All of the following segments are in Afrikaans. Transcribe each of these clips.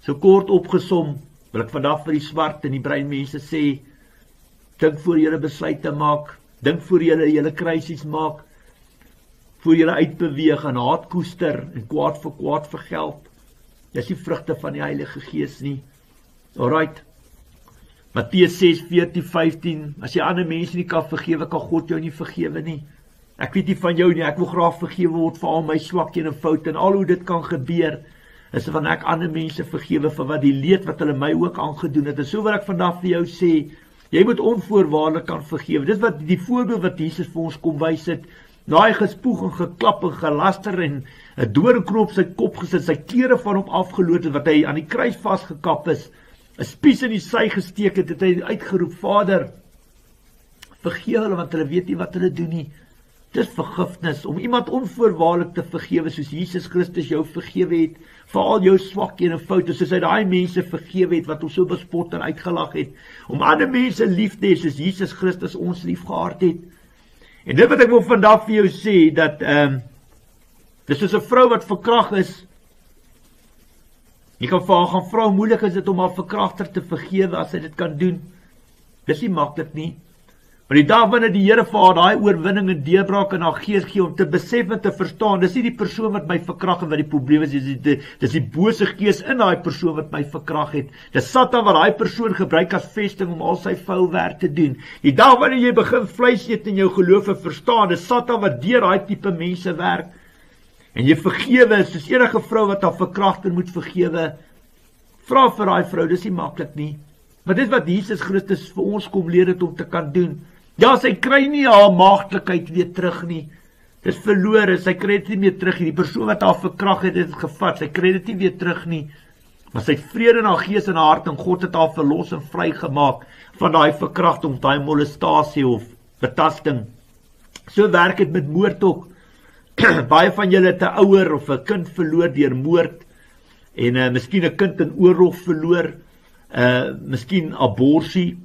So kort opgesom, wil ek vandag vir die swart en die bruin mense sê, dink voor julle besluite maak, dink voor julle kruisies maak, voor julle uitbeweeg en haat koester en kwaad vergeld. Dis die vrugte van die Heilige Gees nie. Alright. Matteus 6, 14, 15, as jy ander mense nie kan vergewe, kan God jou nie vergewe nie. Ek weet nie van jou nie, ek wil graag vergewe word vir al my swakhede en foute en al hoe dit kan gebeur, is wanneer ek ander mense vergewe vir wat die leed wat hulle my ook aangedoen het. En so wil ek vandag vir jou sê, jy moet onvoorwaardelik kan vergewe. Dit wat die voorbeeld wat Jesus vir ons kom wys het, na hy gespoeg en geklap en gelaster en 'n doringknoop sy kop gesit, sy klere van hom afgeloot het, wat hy aan die kruis vasgekap is, 'n spies in die sy gesteek het, het hy uitgeroep, Vader, vergewe hulle, want hulle weet nie wat hulle doen nie. Dis vergifnis, om iemand onvoorwaardelik te vergewe, soos Jesus Christus jou vergewe het, vir al jou swakhede en foute, soos hy daai mense vergewe het, wat hom so bespot en uitgelag het, om ander mense lief te hê, soos Jesus Christus ons lief gehad het. En dit wat ek wil vandag vir jou sê, dat, dis soos 'n vrou wat verkragt is, jy kan vir haar gaan vra, hoe moeilik is dit om haar verkragter te vergewe, as hy dit kan doen, dis nie maklik nie. Maar die dag wanneer die Here vir haar daai oorwinning en deurbraak in haar gees gee om te besef en te verstaan, dis nie die persoon wat my verkrag het wat die probleem is, dis die bose gees in daai persoon wat my verkrag het. Dis Satan wat daai persoon gebruik as vesting om al sy vuil werk te doen. Die dag wanneer jy begin vleis eet in jou geloof en verstaan, dis Satan wat deur daai tipe mense werk. En jy vergewe, soos enige vrou wat haar verkragter moet vergewe, vra vir daai vrou, dis nie maklik nie. Maar dit wat Jesus Christus vir ons kom leer het om te kan doen. Ja, sy kry nie haar maagdelikheid weer terug nie. Dis verlore, sy kry dit nie meer terug nie. Die persoon wat haar verkrag het, het gevat, sy kry dit nie weer terug nie. Maar sy het vrede in haar gees en haar hart, en God het haar verlos en vrygemaak van daai verkrachting, daai molestasie of betasting. So werk dit met moord ook. Baie van julle het 'n ouer of 'n kind verloor deur moord, en miskien 'n kind in oorlog verloor, miskien aborsie.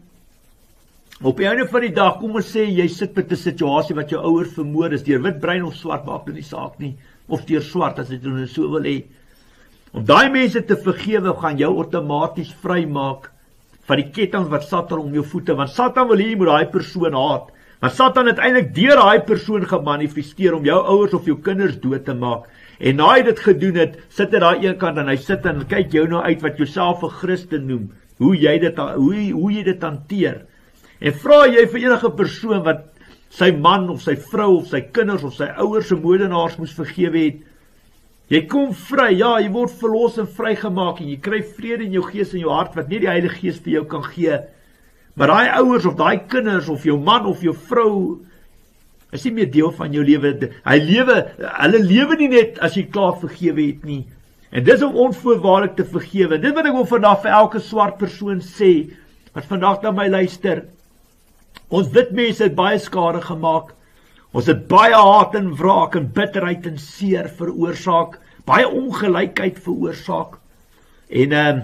Op die einde van die dag, kom ons sê, jy sit met 'n situasie wat jou ouer vermoor is, deur wit, bruin of swart, maak dit nie saak nie, of deur swart, as jy dit so wil hê. Om daai mense te vergewe, gaan jou outomaties vry maak van die ketting wat Satan om jou voete, want Satan wil hê jy moet daai persoon haat, want Satan het eintlik deur daai persoon gemanifesteer om jou ouers of jou kinders dood te maak. En na hy dit gedoen het, sit hy daar een kant en hy sit en kyk jou nou uit wat jouself 'n Christen noem, hoe jy dit hanteer. En vra jy vir enige persoon wat sy man of sy vrou of sy kinders of sy ouers se moordenaars moes vergewe het, jy kom vry, ja, jy word verlos en vrygemaak en jy kry vrede in jou gees en jou hart wat nie die Heilige Gees vir jou kan gee. Maar daai ouers of daai kinders of jou man of jou vrou is nie meer deel van jou lewe. Hulle lewe nie net as jy klaar vergewe het nie. En dis om onvoorwaardelik te vergewe. Dit wat ek wil vandag vir elke swart persoon sê, wat vandag na my luister. Ons wit mense het baie skade gemaak. Ons het baie haat en wraak en bitterheid en seer veroorsaak. Baie ongelykheid veroorsaak. En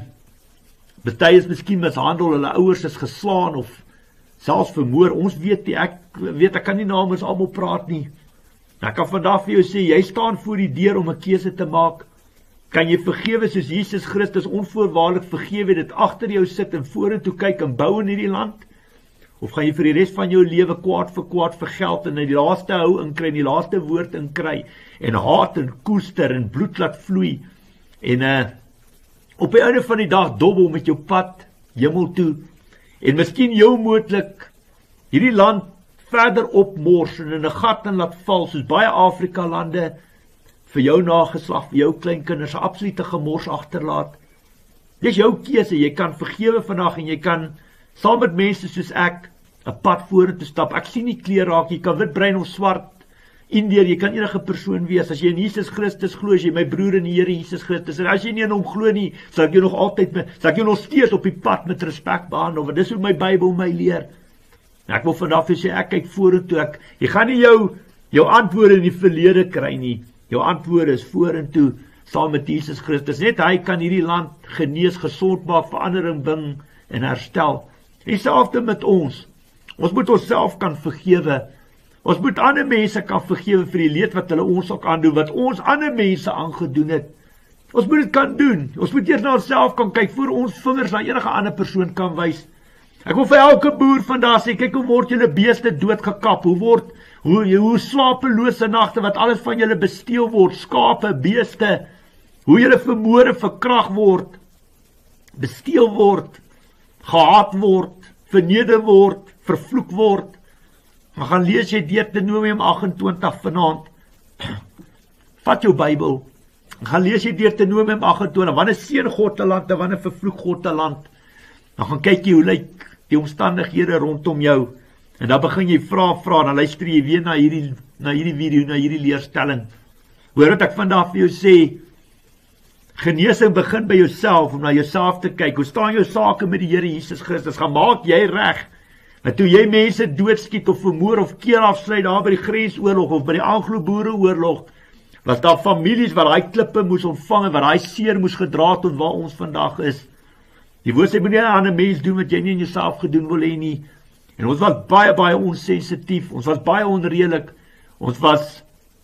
party is miskien mishandel, hulle ouers is geslaan of selfs vermoor. Ons weet nie, ek kan nie namens almal praat nie. Ek kan vandag vir jou sê, jy staan voor die deur om 'n keuse te maak. Kan jy vergewe soos Jesus Christus onvoorwaardelik vergewe, dit agter jou sit en vorentoe kyk en bou in hierdie land? Of gaan jy vir die res van jou lewe kwaad vir kwaad vergeld en die laaste hou inkry, die laaste woord inkry, en haat en koester en bloed laat vloei, en op die einde van die dag dobbel met jou pad hemel toe, en miskien jou moontlik hierdie land verder opmors en in 'n gat en laat val, soos baie Afrika lande, vir jou nageslag, vir jou kleinkinders, 'n absolute gemors agterlaat. Dis jou keuse, jy kan vergewe vandag en jy kan saam met mense soos ek 'n pad vorentoe stap. Ek sien nie kleur raak, jy kan wit, bruin of swart, Indiër, jy kan enige persoon wees. As jy in Jesus Christus glo, as jy my broer in die Here Jesus Christus, en as jy nie in hom glo nie, sal ek jou nog steeds op die pad met respek behandel, want dis hoe my Bybel my leer. En ek wil vandag vir sê, ek kyk vorentoe, jy gaan nie jou antwoorde in die verlede kry nie. Jou antwoorde is vorentoe, saam met Jesus Christus. Net hy kan hierdie land genees, gesond maak, verandering bring en herstel. Dieselfde met ons. Ons moet onsself kan vergewe. Ons moet ander mense kan vergewe vir die leed wat hulle ons ook aandoen, wat ons ander mense aangedoen het. Ons moet dit kan doen. Ons moet eers na onsself kan kyk, voor ons vingers na enige ander persoon kan wys. Ek wil vir elke boer vandag sê, kyk hoe word julle beeste doodgekap, hoe slapelose nagte, wat alles van julle besteel word, skape, beeste, hoe julle vermoorde, verkrag word, besteel word, gehaat word, verneder word, vervloek word. Maar gaan lees jy Deuteronomium 28 vanaand. Vat jou Bybel. Gaan lees jy Deuteronomium 28. Wanneer seën God 'n land en wanneer vervloek God 'n land? Dan gaan kyk jy hoe lyk die omstandighede rondom jou. En dan begin jy vra, dan luister jy weer na hierdie video, na hierdie leerstelling. Hoor wat ek vandag vir jou sê. Genesing begin by jouself, om na jouself te kyk. Hoe staan jou sake met die Here Jesus Christus? Gaan maak jy reg? Maar toe jy mense doodskiet of vermoor of keel afsluit daar by die grensoorlog of by die Anglo-Boereoorlog, was daar families wat daai klippe moes ontvang en wat daai seer moes gedra tot waar ons vandag is. Die woord sê, moenie aan 'n mens doen wat jy nie in jouself gedoen wil hê nie. En ons was baie onsensitief, ons was baie onredelik, ons was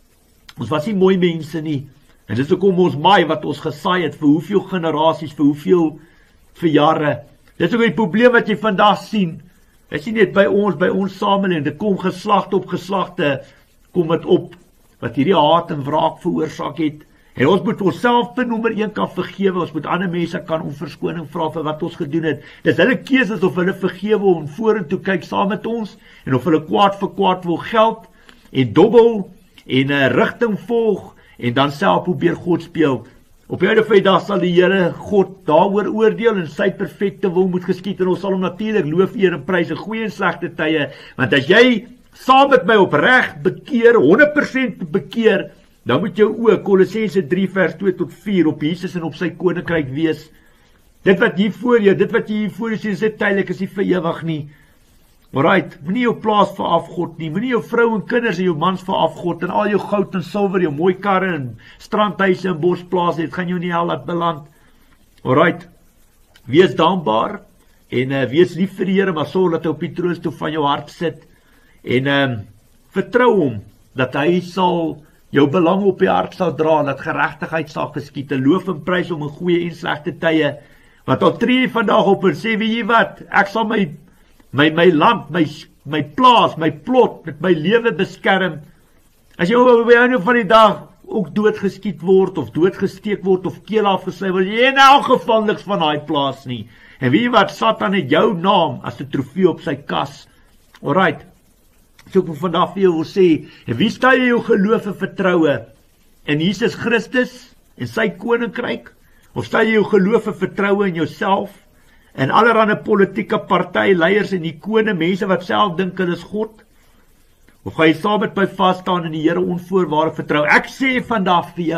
nie mooi mense nie. En dis ook om ons maai wat ons gesaai het, vir hoeveel generasies, vir hoeveel jare. Dis ook die probleem wat jy vandag sien. Dit is nie net by ons samelewing, dit kom geslagte op geslagte, kom dit op, wat hierdie haat en wraak veroorsaak het. En ons moet onsself ten nommer 1 kan vergewe, ons moet ander mense kan om verskoning vra vir wat ons gedoen het. Dis hulle keuses of hulle vergewe om vorentoe kyk saam met ons, en of hulle kwaad vir kwaad wil geld, en dobbel, en 'n rigting volg, en dan self probeer God speel. Op die einde dag sal die Here God daaroor oordeel en sy perfekte wil moet geskied, en ons sal hom natuurlik loof, eer en prys in goeie en slegte tye, want as jy saam met my opreg bekeer, 100% bekeer, dan moet jou oë, Kolossense 3 vers 2 tot 4, op Jesus en op sy koninkryk wees. Dit wat jy hier voor jou sien, is dit tydelik, is nie vir ewig nie. Alright, moenie jou plaas vir afgod nie, moenie jou vrou en kinders en jou mans vir afgod, en al jou goud en silwer, jou mooi karre en strandhuise en bosplase, dit gaan jou nie hel laat beland. Alright, wees dankbaar, en wees lief vir die Here, maar sorg dat hy op die troonstoel van jou hart sit, en vertrou hom, dat hy sal jou belang op die hart sal dra, dat geregtigheid sal geskied, en loof en prys om in goeie en slegte tye, want al tree vandag op en sê, weet jy wat, ek sal my land, my plaas, my plot, met my lewe beskerm. As jy by einde van die dag ook doodgeskiet word, of doodgesteek word, of keel afgesny word, jy in elk geval niks van daai plaas nie. En weet jy wat, Satan het jou naam as 'n trofee op sy kas. Alright, so ek wil vandag vir jou wil sê, en wie stel jy jou geloof en vertroue? In Jesus Christus, en sy koninkryk? Of stel jy jou geloof en vertroue in jouself? En allerhande politieke party, leiers en ikone, mense wat self dink hulle is God? Of gaan jy saam met my vasstaan in die Here onvoorwaardelik vertrou? Ek sê vandag vir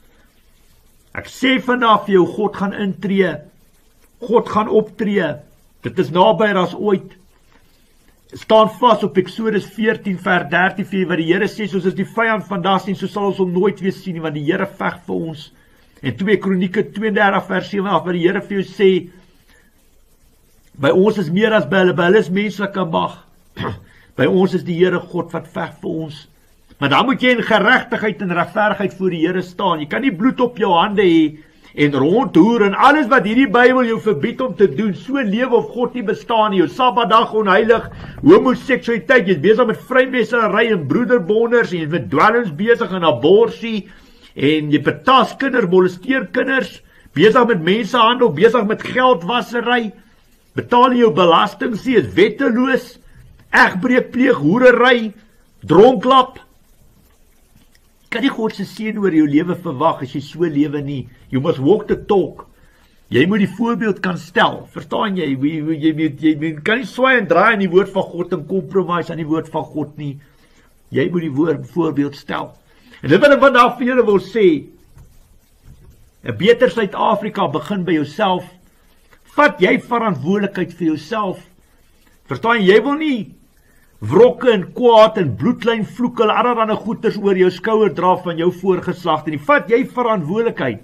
jou, God gaan intree, God gaan optree, dit is naby as ooit. Staan vas op Eksodus 14 vers 13, wat die Here sê, soos is die vyand vandag sien, so sal ons hom nooit weer sien nie, want die Here veg vir ons. En 2 Kronieke 32 vers 7, wat die Here vir jou sê, by ons is meer as by hulle is menslike mag. By ons is die Here God wat veg vir ons. Maar dan moet jy in geregtigheid en regverdigheid voor die Here staan. Jy kan nie bloed op jou hande hê en rondhoer en alles wat hierdie Bybel jou verbied om te doen, so lewe of God nie bestaan nie. Jou Sabbatdag onheilig, homoseksualiteit, jy is besig met vrymesery en broederbonders, en jy is met dwelms besig en aborsie, en jy betas kinders, molesteer kinders, besig met mensehandel, besig met geldwasery, betaal jy jou belasting, sê is wetteloos, egbreek, pleeg, hoerery, dronklap. Kan nie God se seën oor jou lewe verwag as jy so lewe nie. You must walk the talk. Jy moet die voorbeeld kan stel. Verstaan jy? Jy kan nie swaai en draai aan die woord van God en compromise aan die woord van God nie. Jy moet die voorbeeld stel. En dit wat ek vandag vir julle wil sê, 'n beter Suid-Afrika begin by jouself. Vat jy verantwoordelikheid vir jouself. Verstaan jy wil nie wrokke en kwaad en bloedlyn vloeke en allerlei goeters oor jou skouer dra van jou voorgeslagte nie. Vat jy verantwoordelikheid.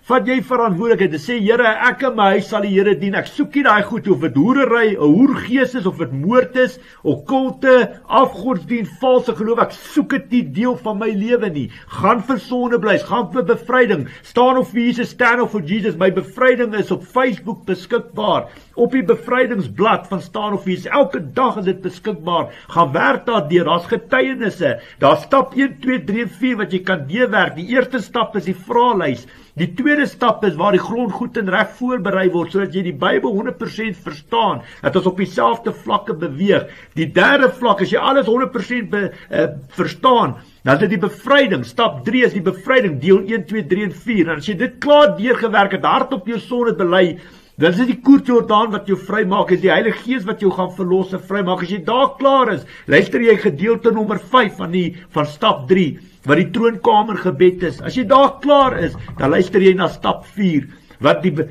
Vat jy verantwoordelikheid en sê, Here, ek en my huis sal die Here dien. Ek soek nie daai goed, of dit hoerery, 'n hoergees is, of dit moord is, okkulte, afgodsdien, valse geloof. Ek soek dit nie deel van my lewe nie. Gaan vir sondeblys, gaan vir bevryding. Staan of vir Jesus, stand of vir Jesus. My bevryding is op Facebook beskikbaar. Op die bevrydingsblad van Staan of vir Jesus. Elke dag is dit beskikbaar. Gaan werk daardeur. Daar's getuienisse. Daar's stap 1, 2, 3 en 4 wat jy kan deurwerk. Die eerste stap is die vraelys. Die tweede stap is waar die grond goed en reg voorberei word, sodat jy die Bybel 100% verstaan, dat ons op dieselfde vlakke beweeg. Die derde vlak, as jy alles 100% verstaan, dan is dit die bevryding. Stap 3 is die bevryding, deel 1, 2, 3 en 4. En as jy dit klaar deurgewerk het, hardop jou sonde bely, dan is dit die koerjordaan wat jou vry maak, is die Heilige Gees wat jou gaan verlos en vry maak. As jy daar klaar is, luister jy gedeelte nommer 5 van stap 3, wat die troonkamer gebed is. As jy daar klaar is, dan luister jy na stap 4, wat die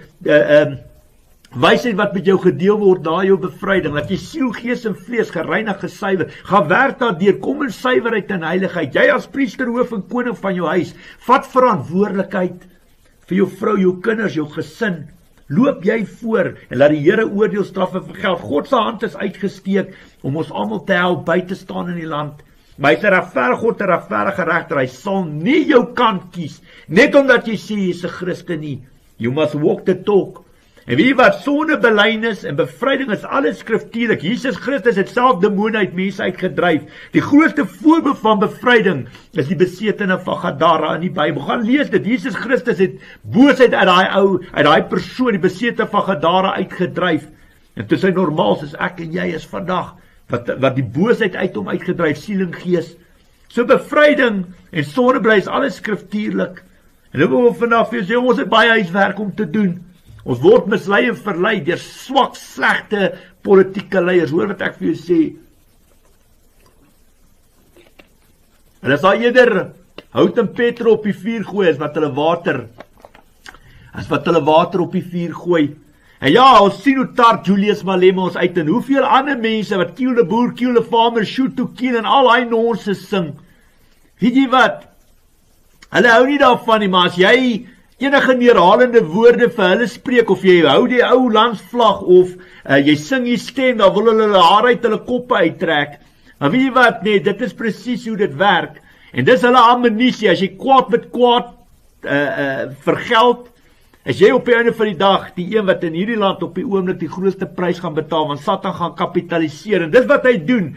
wysheid wat met jou gedeel word na jou bevryding, dat jy siel, gees en vlees gereinig, gesuiwer, gaan werk daardeur, kom in suiwerheid en heiligheid. Jy as priester, hoof en koning van jou huis, vat verantwoordelikheid vir jou vrou, jou kinders, jou gesin. Loop jy voor en laat die Here oordeel, straf en vergeld. God se hand is uitgesteek om ons almal te help by te staan in die land. Maar hy's 'n regverdige God, 'n regverdige regter. Hy sal nie jou kant kies, net omdat jy sê jy's 'n Christen nie. You must walk the talk. En weet jy wat, sondebelydenis en bevryding is alles skriftuurlik. Jesus Christus het self demone uit mense uitgedryf. Die grootste voorbeeld van bevryding is die besetene van Daar in die Bybel. Gaan lees dit. Jesus Christus het boosheid uit daai persoon, die besete van Daar uitgedryf. En toe sy normaal soos ek en jy is vandag, wat die boosheid uit hom uitgedryf, siel en gees. So bevryding en sondebly is alles skriftuurlik. En nou wil ons vanaf vir sê, ons het baie huiswerk om te doen. Ons word mislei en verlei deur swak, slegte politieke leiers. Hoor wat ek vir jou sê. Hulle sal eerder hout en peter op die vuur gooi as wat hulle water op die vuur gooi. En ja, ons sien hoe tart Julius Malema ons uit en hoeveel ander mense wat kill the boer, kill the farmer, shoot to kill en al hy nonsens sing. Weet jy wat? Hulle hou nie daarvan nie, maar as jy enige neerhalende woorde vir hulle spreek, of jy hou die ou landsvlag, of jy sing die stem, dan wil hulle haar uit hulle koppe uittrek. Maar weet jy wat, nee, dit is presies hoe dit werk. En dis hulle ammunisie, as jy kwaad met kwaad vergeld, as jy op die einde van die dag, die een wat in hierdie land op die oomblik die grootste prys gaan betaal, want Satan gaan kapitaliseer, en dis wat hy doen,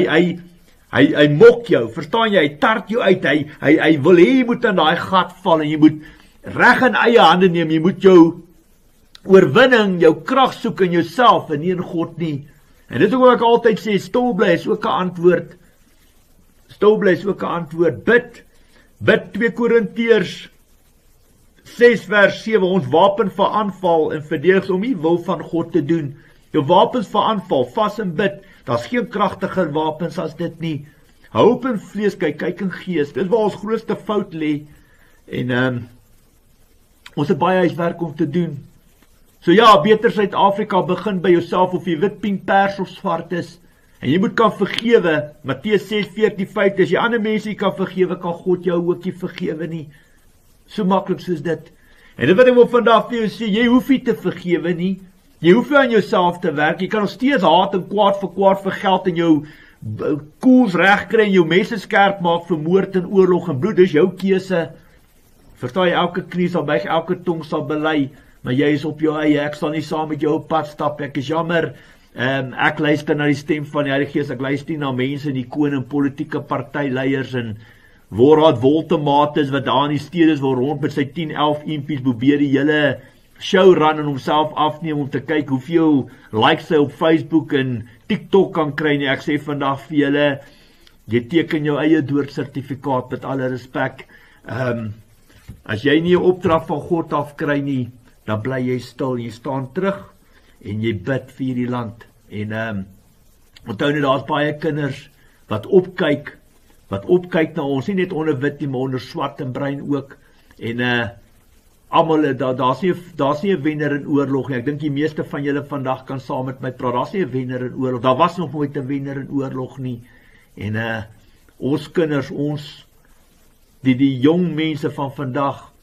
hy mok jou, verstaan jy, hy tart jou uit, hy wil hê jy moet in daai gat val, en jy moet reg in eie hande neem, jy moet jou oorwinning, jou krag soek in jouself, en nie in God nie. En dit is ook wat ek altyd sê, stil bly is ook 'n antwoord. Stil bly is ook 'n antwoord. Bid 2 Korintiërs 6 vers 7, ons wapen vir aanval en verdedig om die wil van God te doen. Jou wapens vir aanval, vas en bid, daar's geen kragtiger wapens as dit nie. Hou op in vlees, kyk in gees, dit is waar ons grootste fout lê. En ons het baie huiswerk om te doen. So ja, beter Suid-Afrika begin by jouself of jy wit, pink, pers of swart is. En jy moet kan vergewe. Matteus 6:14-15, as jy ander mense jy kan vergewe, kan God jou ook nie vergewe nie. So maklik soos dit. En dit wat ek wil vandag vir jou sê, jy hoef nie te vergewe nie. Jy hoef nie aan jouself te werk. Jy kan nog steeds haat en kwaad vir geld en jou koels reg kry en jou messe skerp maak vir moord en oorlog en bloed. Dis jou keuse. Verstaan jy, elke knie sal buig, elke tong sal bely, maar jy is op jou eie. Ek sal nie saam met jou op pad stap. Ek is jammer. Ek luister na die stem van die Heilige Gees. Ek luister nie na mense in die koning, politieke partyleiers en Voorraad Woltemates wat daar in die stede waar rond met sy 10-11 impies probeer die hele show run en homself afneem om te kyk hoeveel likes hy op Facebook en TikTok kan kry nie. Ek sê vandag vir julle, jy teken jou eie doodsertifikaat met alle respek. As jy nie 'n opdrag van God af kry nie, dan bly jy stil, jy staan terug en jy bid vir hierdie land. En onthou net, daar's baie kinders wat opkyk na ons, nie net onder wit nie, maar onder swart en bruin ook. En almal, daar's nie 'n wenner in oorlog nie. Ek dink die meeste van julle vandag kan saam met my praat. Daar's nie 'n wenner in oorlog. Daar was nog nooit 'n wenner in oorlog nie. En ons kinders, die jong mense van vandag,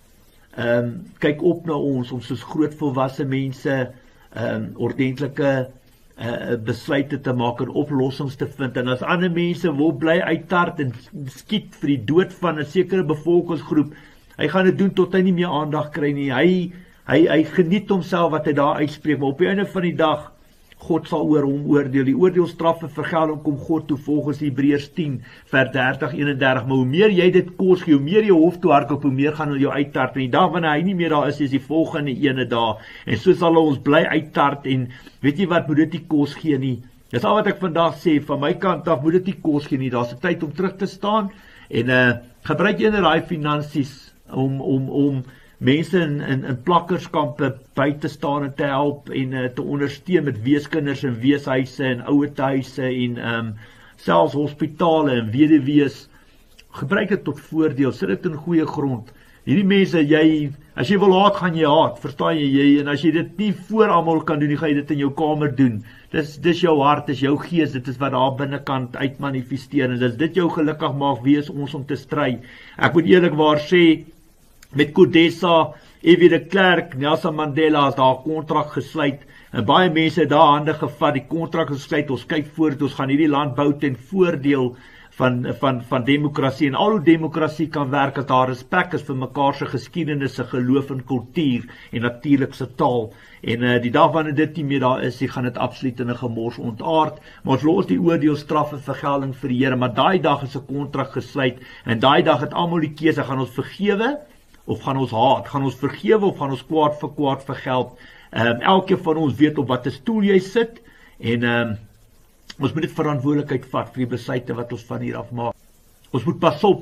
kyk op na ons om soos groot volwasse mense ordentlike besluite te maak en oplossings te vind. En as ander mense wil bly uittart en skiet vir die dood van 'n sekere bevolkingsgroep, hy gaan dit doen tot hy nie meer aandag kry nie. Hy geniet homself wat hy daar uitspreek, maar op die einde van die dag, God sal oor hom oordeel. Die oordeelstraf en vergelding kom God toe volgens Hebreërs 10 vers 30-31. Maar hoe meer jy dit kos gee, hoe meer jy hof toe hardloop, hoe meer gaan hy jou uittart. En die dag wanneer hy nie meer daar is die volgende ene dag. En so sal ons bly uittart. En weet jy wat, moet dit nie kos gee nie. Dis al wat ek vandag sê, van my kant af moet dit nie kos gee nie. Daar's 'n tyd om terug te staan en gebruik jy daai finansies om mense in plakkerskampe by te staan en te help en te ondersteun met weeskinders en weeshuise en ouetehuise en selfs hospitale en weduwees. Gebruik dit tot voordeel, sit dit in goeie grond. Hierdie mense, as jy wil haat, gaan jy haat, verstaan jy? En as jy dit nie voor almal kan doen, gaan jy dit in jou kamer doen. Dis jou hart, dis jou gees, dit is wat daar binnekant uitmanifesteer. En as dit jou gelukkig maak, wees ons om te stry. Ek moet eerlikwaar sê, met Kodessa, F.W. de Klerk, Nelson Mandela as daar 'n kontrak gesluit en baie mense het daar hande gevat, die kontrak gesluit, ons kyk voort, ons gaan hierdie land bou ten voordeel van demokrasie en al hoe demokrasie kan werk as daar respek is vir mekaar se geskiedenis, se geloof en kultuur en natuurlikse taal. En die dag wanneer dit nie meer daar is, gaan dit absoluut in 'n gemors ontaard, maar ons los die oordeel, straf en vergelding vir die Here, maar daai dag is 'n kontrak gesluit en daai dag het almal die keuse, gaan ons vergewe of gaan ons haat, gaan ons vergewe of gaan ons kwaad vir kwaad vergeld. Elke van ons weet op watter stoel jy sit en ons moet dit verantwoordelikheid vat vir die besluite wat ons van hier af maak. Ons moet pas op.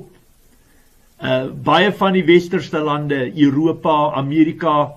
Baie van die westerse lande, Europa, Amerika,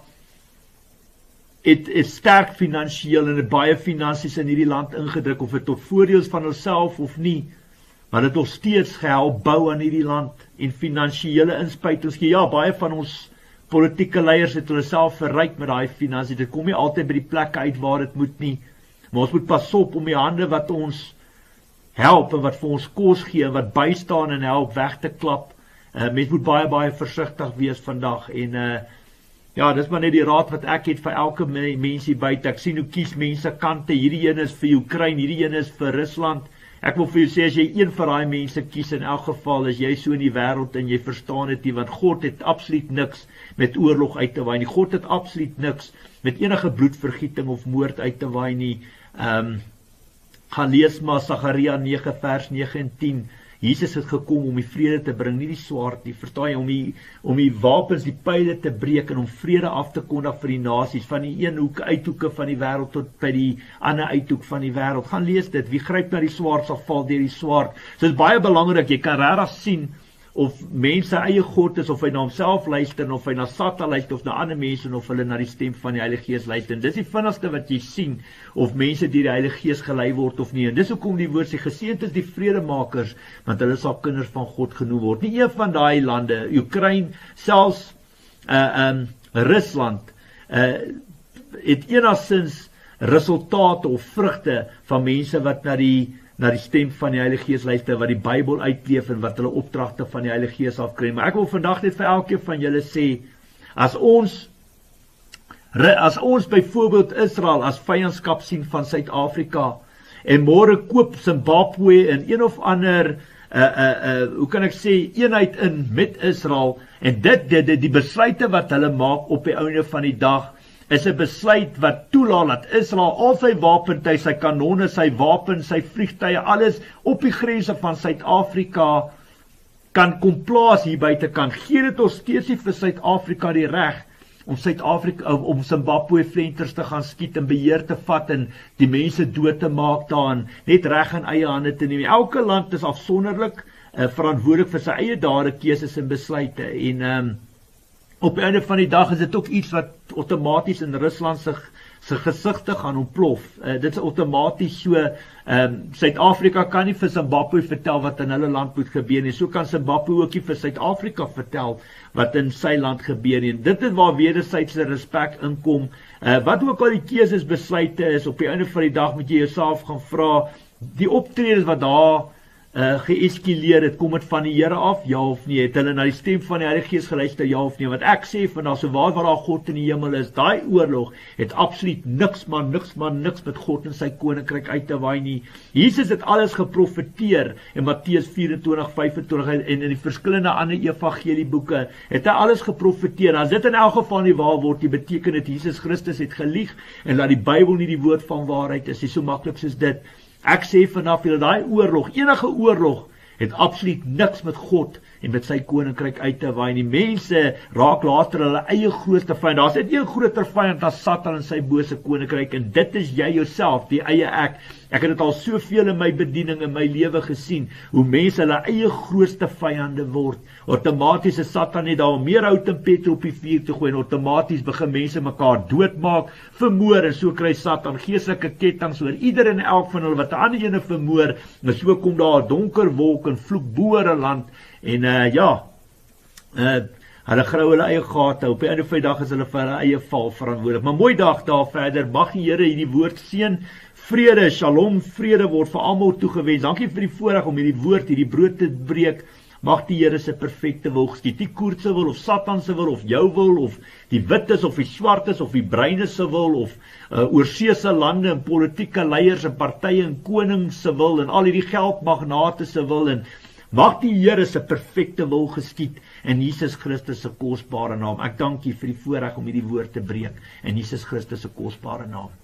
het sterk finansiëel en het baie finansies in hierdie land ingedruk, of het tot voordeel van hulself of nie, maar dit nog steeds gehelp bou aan hierdie land en finansiële inspuitings gee. Ja, baie van ons politieke leiers het hulle self verryk met daai finansie. Dit kom nie altyd by die plekke uit waar dit moet nie. Maar ons moet pas op om die hande wat ons help en wat vir ons kos gee en wat bystaan en help weg te klap. Mens moet baie versigtig wees vandag en ja, dis maar net die raad wat ek het vir elke mens hier buite. Ek sien hoe kies mense kante. Hierdie een is vir Oekraïne, hierdie een is vir Rusland. Ek wil vir jou sê, as jy een van daai mense kies, in elk geval is jy so in die wêreld en jy verstaan dit nie, want God het absoluut niks met oorlog uit te waai nie. God het absoluut niks met enige bloedvergieting of moord uit te waai nie. Gaan lees maar SAGARIA 9 vers 9 en 10. Jesus het gekom om die vrede te bring, nie die swaard nie. Verstaan jy, om die wapens, die pyle te breek en om vrede af te kondig vir die nasies, van die een uithoeke van die wêreld tot by die ander uithoek van die wêreld. Gaan lees dit. Wie gryp na die swaard sal val deur die swaard. So dit is baie belangrik, jy kan regtig sien of mense eie God is, of hy na homself luister, of hy na Satan luister, of na ander mense, of hulle na die stem van die Heilige Gees luister. En dis die vinnigste wat jy sien, of mense deur die Heilige Gees gelei word of nie. En dis hoekom die woord sê, geseënd is die vredemakers, want hulle sal kinders van God genoem word. Nie een van daai lande, Oekraïne, selfs Rusland, het enigstens resultate of vrugte van mense wat na die stem van die Heilige Gees luister, wat die Bybel uitleef en wat hulle opdragte van die Heilige Gees afkry. Maar ek wil vandag net vir elkeen van julle sê, as ons byvoorbeeld Israel as vyandskap sien van Suid-Afrika en môre koop Zimbabwe in een of ander hoe kan ek sê, eenheid in met Israel, en die besluite wat hulle maak op die einde van die dag is 'n besluit wat toelaat dat Israel al sy wapentuig, sy kanonne, sy wapens, sy vliegtuie, alles op die grense van Suid-Afrika kan kom plaas hier buitekant. Gee dit ons steeds nie vir Suid-Afrika die reg om Zimbabwe flenters te gaan skiet en beheer te vat en die mense dood te maak daarin, net reg in eie hande te neem. Elke land is afsonderlik verantwoordelik vir sy eie dade, keuses en besluite. En op die einde van die dag is dit ook iets wat outomaties in Rusland se gesigte gaan ontplof. Dit is outomaties so, Suid-Afrika kan nie vir Zimbabwe vertel wat in hulle land moet gebeur nie. So kan Zimbabwe ook nie vir Suid-Afrika vertel wat in sy land gebeur nie. Dit is waar wederwysige respek inkom. Wat ook al die keuses besluite is, op die einde van die dag moet jy jouself gaan vra, die optredes wat daar geëskuleer het, kom het van die Here af, ja of nee, het hulle na die stem van die Heilige Gees geluister, ja of nee, wat ek sê vandag, so waar daar God in die hemel is, daai oorlog het absoluut niks met God en sy koninkryk uit te waai nie. Jesus het alles geprofeteer in Matteus 24:25 en in die verskillende ander evangelieboeke, het hy alles geprofeteer. As dit in elk geval nie waar word, die beteken dat Jesus Christus het gelieg en dat die Bybel nie die woord van waarheid is, so maklik soos dit. Ek sê vanaf julle, daai oorlog, enige oorlog, het absoluut niks met God en met sy koninkryk uit te waai nie. Mense raak later hulle eie grootste vyand. Daar's net een groter vyand as Satan en sy bose koninkryk, en dit is jy jouself, die eie ek. Ek het dit al soveel in my bediening in my lewe gesien, hoe mense hulle eie grootste vyande word. Outomaties is Satan net daar om meer hout en petrol op die vuur te gooi, en outomaties begin mense mekaar doodmaak, vermoor, en so kry Satan geestelike kettinge oor ieder en elk van hulle wat 'n ander ene vermoor, en so kom daar 'n donker wolk en vloek bo oor 'n land, en hulle grou hulle eie gate, op die einde van die dag is hulle vir hulle eie val verantwoordelik. Maar mooi dag daar verder, mag die Here hierdie woord seën, vrede, shalom, vrede word vir almal toegewens. Dankie vir die voorreg om hierdie woord, hierdie brood te breek. Mag die Here se perfekte wil geskied, die Koert se wil, of Satan se wil, of jou wil, of die wit is, of die swart is, of die bruin is se wil, of oorseese lande, en politieke leiers, en partye, en konings se wil, en al hierdie geldmagnate se wil, en mag die Here se perfekte wil geskied, in Jesus Christus se kosbare naam. Ek dank U vir die voorreg om hierdie woord te breek, in Jesus Christus se kosbare naam.